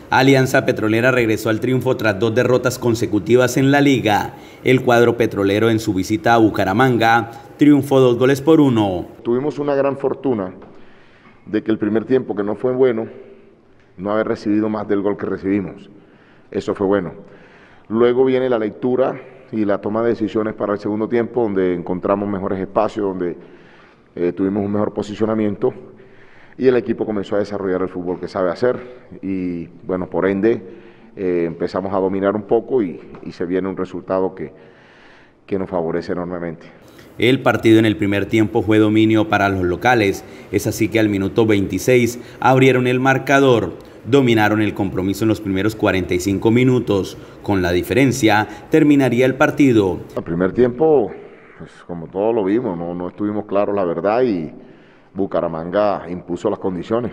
Alianza Petrolera regresó al triunfo tras 2 derrotas consecutivas en la liga. El cuadro petrolero en su visita a Bucaramanga triunfó 2-1. Tuvimos una gran fortuna de que el primer tiempo, que no fue bueno, no haber recibido más del gol que recibimos. Eso fue bueno. Luego viene la lectura y la toma de decisiones para el segundo tiempo, donde encontramos mejores espacios, donde tuvimos un mejor posicionamiento y el equipo comenzó a desarrollar el fútbol que sabe hacer y bueno, por ende empezamos a dominar un poco y se viene un resultado que nos favorece enormemente. El partido en el primer tiempo fue dominio para los locales, es así que al minuto 26 abrieron el marcador, dominaron el compromiso en los primeros 45 minutos, con la diferencia terminaría el partido. El primer tiempo, pues, como todos lo vimos, no estuvimos claros la verdad y Bucaramanga impuso las condiciones.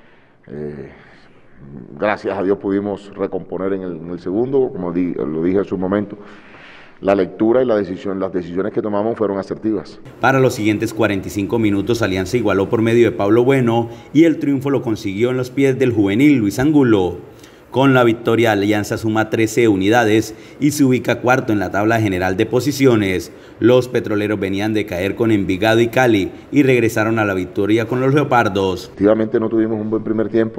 Gracias a Dios pudimos recomponer en el segundo, como lo dije en su momento. La lectura y las decisiones que tomamos fueron asertivas. Para los siguientes 45 minutos, Alianza igualó por medio de Pablo Bueno y el triunfo lo consiguió en los pies del juvenil Luis Angulo. Con la victoria, Alianza suma 13 unidades y se ubica cuarto en la tabla general de posiciones. Los petroleros venían de caer con Envigado y Cali y regresaron a la victoria con los Leopardos. Efectivamente no tuvimos un buen primer tiempo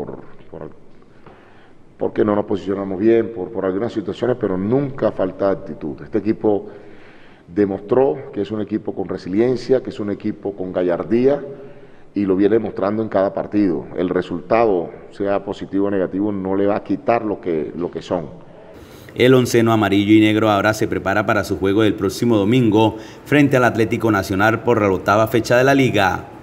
porque no nos posicionamos bien, por algunas situaciones, pero nunca falta actitud. Este equipo demostró que es un equipo con resiliencia, que es un equipo con gallardía y lo viene mostrando en cada partido. El resultado, sea positivo o negativo, no le va a quitar lo que son. El onceno amarillo y negro ahora se prepara para su juego del próximo domingo frente al Atlético Nacional por la 8ª fecha de la liga.